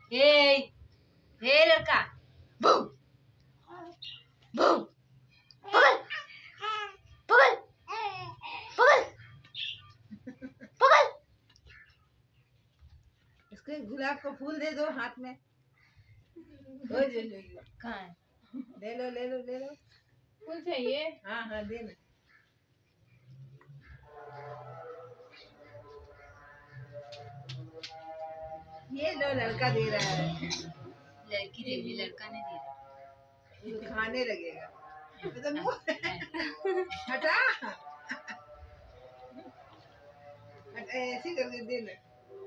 ए ए लड़का बू बू पकड़ पकड़ पकड़ पकड़। इसको गुलाब का फूल दे दो हाथ में। ओ जो कहाँ है? ले लो ले लो ले लो। फूल चाहिए? हाँ हाँ दे ना। ये लो लड़का दे रहा है। लड़की दे रही, लड़का नहीं दे रहा। वो खाने लगेगा। तो मुंह हटा ऐसे करके दे ना,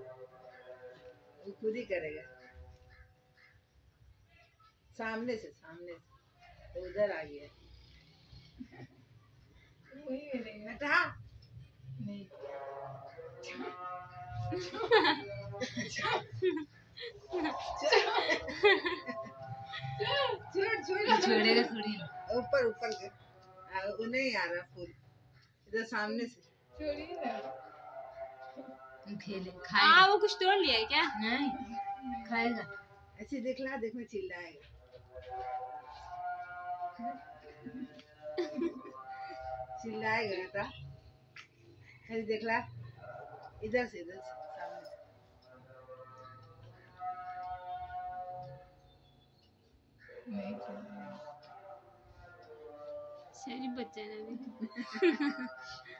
वो खुद ही करेगा। सामने से तो उधर आ गया। वही मिलेगा। हटा नहीं। छोड़ेगा थोड़ी। ऊपर ऊपर के वो नहीं आ रहा फूल, इधर सामने से। छोड़िए ना। खेले खाएगा। वो कुछ तोड़ लिया है क्या? नहीं खाएगा। ऐसे देखला देखो चिल्लाएगा। चिल्लाएगा बेटा। ऐसे देखला इधर से सामने से। नहीं छोड़िए। शरीफ बच्चा है ना अभी।